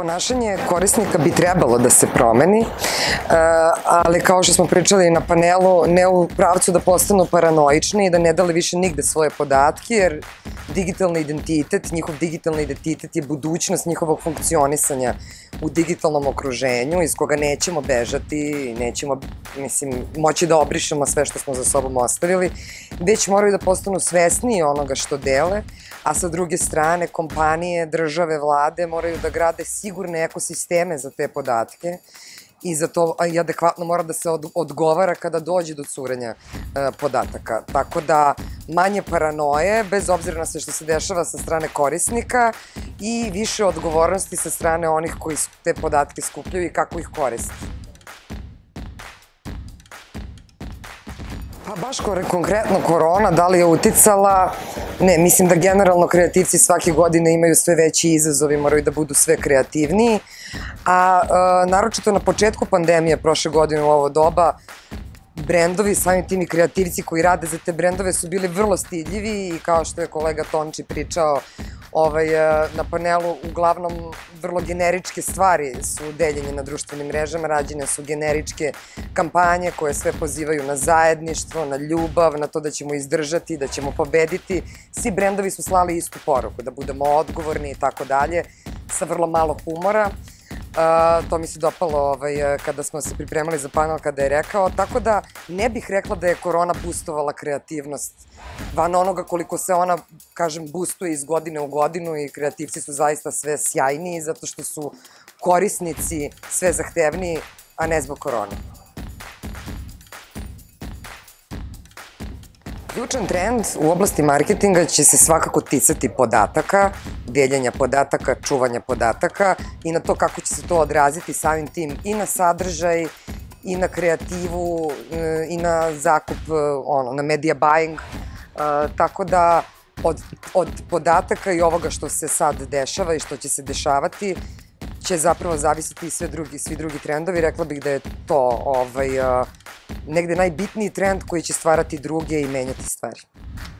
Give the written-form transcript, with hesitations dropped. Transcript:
Ponašanje korisnika bi trebalo da se promeni, ali kao što smo pričali na panelu, ne u pravcu da postanu paranoični i da ne dali više nigde svoje podatke, jer digitalni identitet, njihov digitalni identitet je budućnost njihovog funkcionisanja u digitalnom okruženju iz koga nećemo bežati i nećemo, moći da obrišemo sve što smo za sobom ostavili, već moraju da postanu svesniji onoga što dele, a sa druge strane kompanije, države, vlade moraju da grade sigurne ekosisteme za te podatke i za to i adekvatno mora da se odgovara kada dođe do curenja podataka. Tako da manje paranoje, bez obzira na sve što se dešava sa strane korisnika i više odgovornosti sa strane onih koji te podatke skupljaju i kako ih koriste. Pa baš konkretno korona, da li je uticala? Ne, mislim da generalno kreativci svake godine imaju sve veći izazovi, moraju da budu sve kreativniji, a naročito na početku pandemije prošle godine u ovo doba, brendovi, samim tim i kreativci koji rade za te brendove su bili vrlo stidljivi i kao što je kolega Tonči pričao na panelu, uglavnom vrlo generičke stvari su deljenje na društvenim mrežama, rađene su generičke kampanje koje sve pozivaju na zajedništvo, na ljubav, na to da ćemo izdržati, da ćemo pobediti. Svi brendovi su slali istu poruku, da budemo odgovorni i tako dalje, sa vrlo malo humora. To mi se dopalo kada smo se pripremali za panel, kada je rekao, tako da ne bih rekla da je korona boostovala kreativnost van onoga koliko se ona, kažem, boostuje iz godine u godinu i kreativci su zaista sve sjajniji zato što su korisnici sve zahtevniji, a ne zbog korone. Ključan trend u oblasti marketinga će se svakako ticati podataka, deljenja podataka, čuvanja podataka i na to kako će se to odraziti samim tim i na sadržaj, i na kreativu, i na zakup, na media buying. Tako da od podataka i ovoga što se sad dešava i što će se dešavati će zapravo zavisiti i svi drugi trendovi. Rekla bih da je to negde najbitniji trend koji će stvarati druge i menjati stvari.